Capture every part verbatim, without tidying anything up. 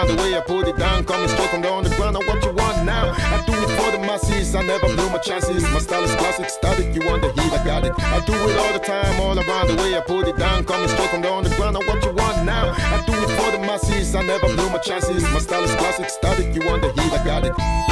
around the way I put it down, coming straight from the underground. Now what you want now? I do it for the masses, I never blew my chances. My style is classic, static, you want the heat, I got it. I do it all the time, all around the way I put it down, coming straight from the underground. Now what you want now? I do it for the masses, I never blew my chances. My style is classic, static, you want the heat, I got it.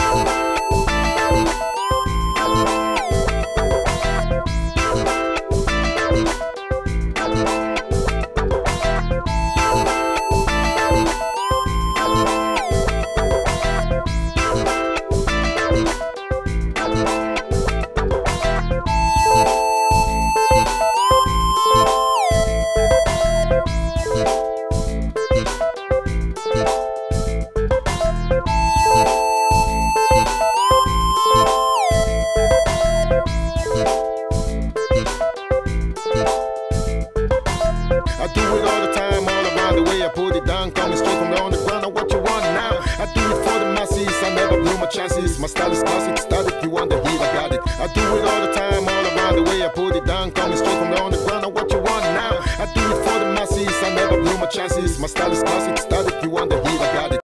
I do it all the time, all around the way I put it down, coming straight from the underground. Now what you want now? I do it for the masses, I never blew my chances. My style is classic, static, you want the heat, I got it. I do it all the